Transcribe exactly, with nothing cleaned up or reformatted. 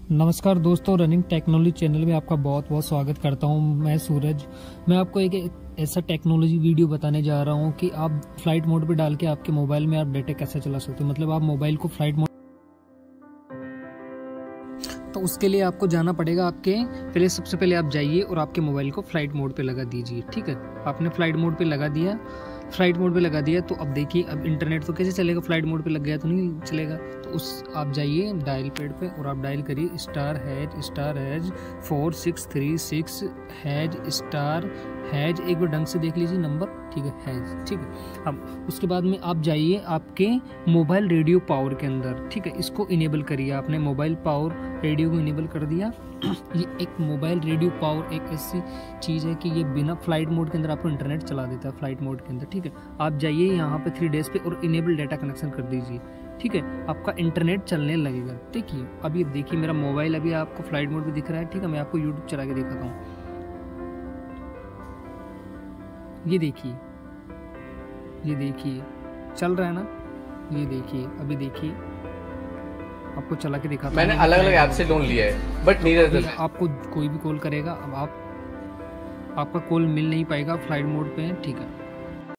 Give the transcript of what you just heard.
नमस्कार दोस्तों, running technology channel में आपका बहुत बहुत स्वागत करता हूं। मैं सूरज। मैं आपको एक ऐसा टेक्नोलॉजी वीडियो बताने जा रहा हूं कि आप फ्लाइट मोड पे डाल के आपके मोबाइल में आप डेटा कैसे चला सकते हो। मतलब आप मोबाइल को फ्लाइट मोड, तो उसके लिए आपको जाना पड़ेगा। आपके पहले सबसे पहले आप जाइए और आपके मोबाइल को फ्लाइट मोड पे लगा दीजिए। ठीक है, आपने फ्लाइट मोड पे लगा दिया फ्लाइट मोड पे लगा दिया तो अब देखिए, अब इंटरनेट तो कैसे चलेगा, फ्लाइट मोड पे लग गया तो नहीं चलेगा। तो उस आप जाइए डायल पैड पे और आप डायल करिए star hash star hash four six three six hash star hash. एक बार ढंग से देख लीजिए नंबर, ठीक है, हैज। ठीक है, अब उसके बाद में आप जाइए आपके मोबाइल रेडियो पावर के अंदर। ठीक है, इसको इनेबल करिए। आपने मोबाइल पावर रेडियो को इनेबल कर दिया। ये एक मोबाइल रेडियो पावर एक ऐसी चीज़ है कि ये बिना फ्लाइट मोड के अंदर आपको इंटरनेट चला देता है, फ्लाइट मोड के अंदर। ठीक है, आप जाइए यहाँ पे थ्री डेज पे और इनेबल डाटा कनेक्शन कर दीजिए। ठीक है, आपका इंटरनेट चलने लगेगा। देखिए, अब ये देखिए मेरा मोबाइल अभी आपको फ्लाइट मोड पे दिख रहा है। ठीक है, मैं आपको यूट्यूब चला के दिखाता हूँ। ये देखिए, ये देखिए चल रहा है ना। ये देखिए, अभी देखिए आपको चला के दिखाता हूं। मैंने अलग अलग ऐप से लोन लिया है, बट नीदर आपको कोई भी कॉल करेगा, अब आप आपका कॉल मिल नहीं पाएगा, फ्लाइट मोड पे है। ठीक है।